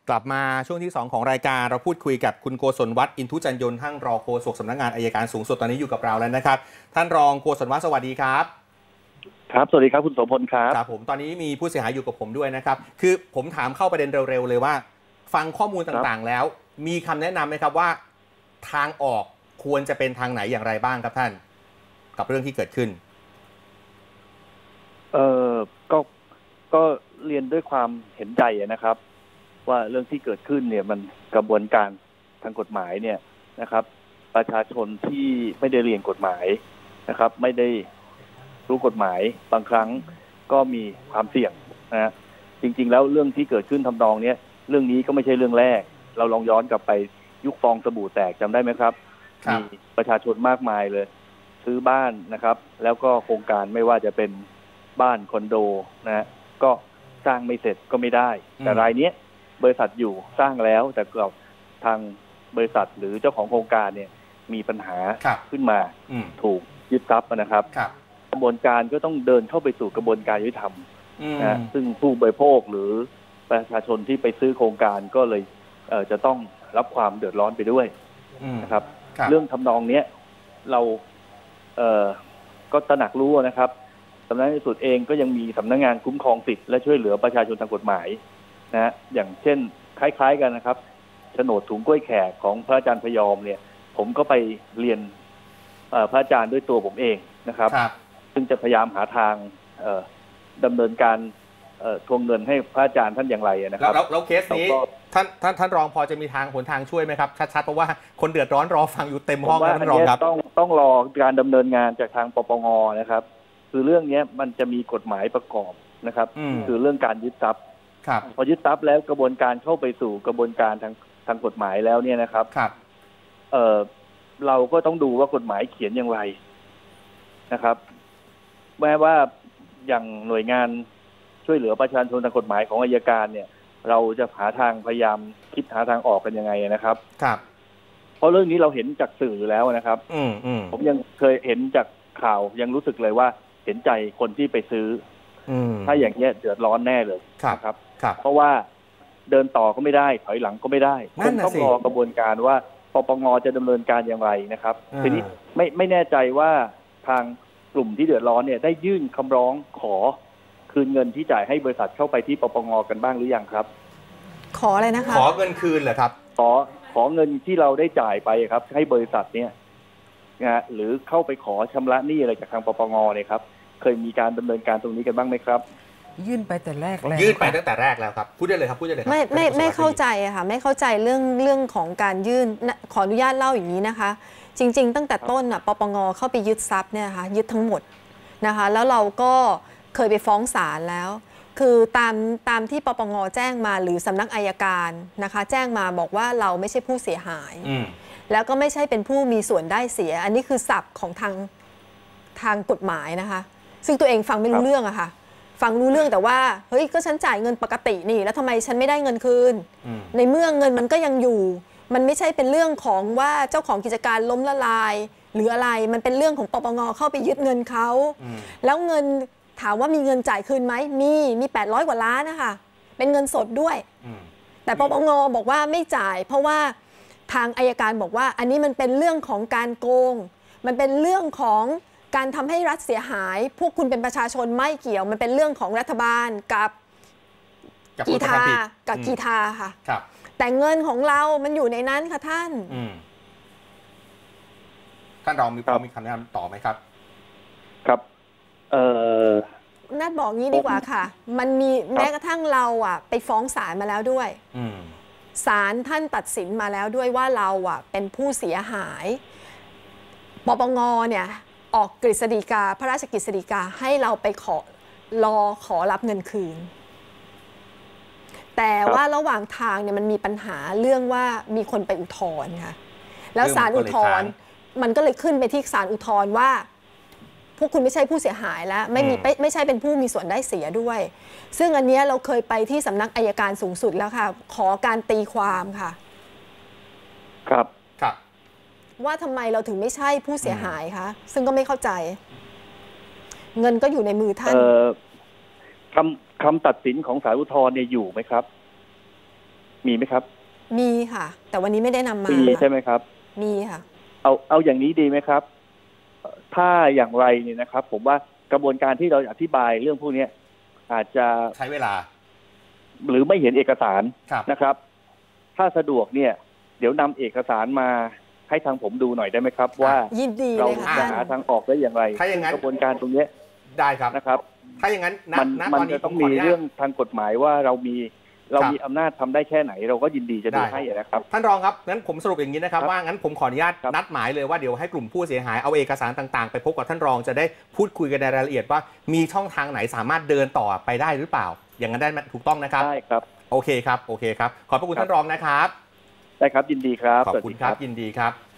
กลับมาช่วงที่2ของรายการเราพูดคุยกับคุณโกศลวัฒน์อินทุจันยนต์ท่านรองโฆษกสำนักงานอัยการสูงสุดตอนนี้อยู่กับเราแล้วนะครับท่านรองโกศลวัฒน์สวัสดีครับครับสวัสดีครับคุณโสพลครับครับผมตอนนี้มีผู้เสียหายอยู่กับผมด้วยนะครับคือผมถามเข้าประเด็นเร็วๆเลยว่าฟังข้อมูลต่างๆแล้วมีคำแนะนำไหมครับว่าทางออกควรจะเป็นทางไหนอย่างไรบ้างครับท่านกับเรื่องที่เกิดขึ้นก็เรียนด้วยความเห็นใจนะครับว่าเรื่องที่เกิดขึ้นเนี่ยมันกระบวนการทางกฎหมายเนี่ยนะครับประชาชนที่ไม่ได้เรียนกฎหมายนะครับไม่ได้รู้กฎหมายบางครั้งก็มีความเสี่ยงนะจริงๆแล้วเรื่องที่เกิดขึ้นทำนองนี้เรื่องนี้ก็ไม่ใช่เรื่องแรกเราลองย้อนกลับไปยุคฟองสบู่แตกจำได้ไหมครับมีประชาชนมากมายเลยซื้อบ้านนะครับแล้วก็โครงการไม่ว่าจะเป็นบ้านคอนโดนะก็สร้างไม่เสร็จก็ไม่ได้แต่รายนี้บริษัทอยู่สร้างแล้วแต่เกิดทางบริษัทหรือเจ้าของโครงการเนี่ยมีปัญหาขึ้นมาถูกยึดทรัพย์นะครับกระบวนการก็ต้องเดินเข้าไปสู่กระบวนการยุติธรรมนะซึ่งผู้บริโภคหรือประชาชนที่ไปซื้อโครงการก็เลยจะต้องรับความเดือดร้อนไปด้วยนะครับเรื่องทำนองนี้เราก็ตระหนักรู้นะครับสำนักงานสุดเองก็ยังมีสำนักงานคุ้มครองสิทธิและช่วยเหลือประชาชนทางกฎหมายนะอย่างเช่นคล้ายๆกันนะครับโฉนดถุงกล้วยแขกของพระอาจารย์พยอมเนี่ยผมก็ไปเรียนพระอาจารย์ด้วยตัวผมเองนะครับซึ่งจะพยายามหาทางดำเนินการทวงเงินให้พระอาจารย์ท่านอย่างไรนะครับแล้วเคสนี้ท่านรองพอจะมีทางหนทางช่วยไหมครับชัดๆเพราะว่าคนเดือดร้อนรอฟังอยู่เต็มห้องท่านรองครับต้องรอการดำเนินงานจากทางปปงนะครับคือเรื่องนี้มันจะมีกฎหมายประกอบนะครับคือเรื่องการยึดทรัพย์พอยึดทรัพย์แล้วกระบวนการเข้าไปสู่กระบวนการทางกฎหมายแล้วเนี่ยนะครับเราก็ต้องดูว่ากฎหมายเขียนอย่างไรนะครับแม้ว่าอย่างหน่วยงานช่วยเหลือประชาชนทางกฎหมายของอัยการเนี่ยเราจะหาทางพยายามคิดหาทางออกกันยังไงนะครับเพราะเรื่องนี้เราเห็นจากสื่อแล้วนะครับผมยังเคยเห็นจากข่าวยังรู้สึกเลยว่าเห็นใจคนที่ไปซื้อถ้าอย่างนี้เดือดร้อนแน่เลยครับเพราะว่าเดินต่อก็ไม่ได้ถอยหลังก็ไม่ได้คงต้องรอกระบวนการว่าปปงจะดำเนินการอย่างไรนะครับทีนี้ไม่แน่ใจว่าทางกลุ่มที่เดือดร้อนเนี่ยได้ยื่นคำร้องขอคืนเงินที่จ่ายให้บริษัทเข้าไปที่ปปงกันบ้างหรือยังครับขออะไรนะคะขอเงินคืนเหรอครับขอเงินที่เราได้จ่ายไปครับให้บริษัทเนี่ยนะหรือเข้าไปขอชำระหนี้อะไรจากทางปปงเนี่ยครับเคยมีการดำเนินการตรงนี้กันบ้างไหมครับยื่นไปแต่แรกแล้วยื่นไปตั้งแต่แรกแล้วครับพูดได้เลยครับพูดได้เลยครับไม่เข้าใจค่ะไม่เข้าใจเรื่องของการยื่นขออนุญาตเล่าอย่างนี้นะคะจริงๆตั้งแต่ต้นปปงเข้าไปยึดทรัพย์เนี่ยค่ะยึดทั้งหมดนะคะแล้วเราก็เคยไปฟ้องศาลแล้วคือตามที่ปปงแจ้งมาหรือสำนักอัยการนะคะแจ้งมาบอกว่าเราไม่ใช่ผู้เสียหายแล้วก็ไม่ใช่เป็นผู้มีส่วนได้เสียอันนี้คือศัพท์ของทางกฎหมายนะคะซึ่งตัวเองฟังไม่รู้เรื่องอะค่ะฟังรู้เรื่องแต่ว่าเฮ้ยก็ฉันจ่ายเงินปกตินี่แล้วทำไมฉันไม่ได้เงินคืนในเมื่อเงินมันก็ยังอยู่มันไม่ใช่เป็นเรื่องของว่าเจ้าของกิจการล้มละลายหรืออะไรมันเป็นเรื่องของปปงเข้าไปยึดเงินเขาแล้วเงินถามว่ามีเงินจ่ายคืนไหมมี800 กว่าล้านนะคะเป็นเงินสดด้วยแต่ปปงบอกว่าไม่จ่ายเพราะว่าทางอัยการบอกว่าอันนี้มันเป็นเรื่องของการโกงมันเป็นเรื่องของการทำให้รัฐเสียหายพวกคุณเป็นประชาชนไม่เกี่ยวมันเป็นเรื่องของรัฐบาลกับกีฬาค่ะแต่เงินของเรามันอยู่ในนั้นค่ะท่านรองมีคำแนะนำต่อไหมครับครับนัดบอกงี้ดีกว่าค่ะมันมีแม้กระทั่งเราไปฟ้องศาลมาแล้วด้วยศาลท่านตัดสินมาแล้วด้วยว่าเราเป็นผู้เสียหายปปงเนี่ยออกกฤษฎีกาพระราชกฤษฎีกาให้เราไปขอรับเงินคืนแต่ว่าระหว่างทางเนี่ยมันมีปัญหาเรื่องว่ามีคนไปอุทธรณ์ค่ะแล้วศาลอุทธรณ์มันก็เลยขึ้นไปที่ศาลอุทธรณ์ว่าพวกคุณไม่ใช่ผู้เสียหายแล้วไม่ใช่เป็นผู้มีส่วนได้เสียด้วยซึ่งอันนี้เราเคยไปที่สำนักอัยการสูงสุดแล้วค่ะขอการตีความค่ะครับว่าทำไมเราถึงไม่ใช่ผู้เสียหายคะซึ่งก็ไม่เข้าใจเงินก็อยู่ในมือท่านคำตัดสินของศาลอุทธรณ์เนี่ยอยู่ไหมครับมีไหมครับมีค่ะ แต่วันนี้ไม่ได้นำมามีใช่ไหมครับมีค่ะเอาอย่างนี้ดีไหมครับถ้าอย่างไรเนี่ยนะครับผมว่ากระบวนการที่เราอธิบายเรื่องพวกนี้อาจจะใช้เวลาหรือไม่เห็นเอกสารนะครับถ้าสะดวกเนี่ยเดี๋ยวนำเอกสารมาให้ทางผมดูหน่อยได้ไหมครับว่ายินดีเราเลยค่ะจะหาทางออกได้อย่างไรถ้าอย่างนั้นกระบวนการตรงนี้ได้ครับนะครับถ้าอย่างนั้นมันจะต้องมีเรื่องทางกฎหมายว่าเรามีอำนาจทำได้แค่ไหนเราก็ยินดีจะดูให้นะครับท่านรองครับงั้นผมสรุปอย่างนี้นะครับว่างั้นผมขออนุญาตนัดหมายเลยว่าเดี๋ยวให้กลุ่มผู้เสียหายเอาเอกสารต่างๆไปพบกับท่านรองจะได้พูดคุยกันในรายละเอียดว่ามีช่องทางไหนสามารถเดินต่อไปได้หรือเปล่าอย่างนั้นได้ถูกต้องนะครับได้ครับโอเคครับขอบพระคุณท่านรองนะครับได้ครับยินดีครับขอบคุณครับยินดีครับ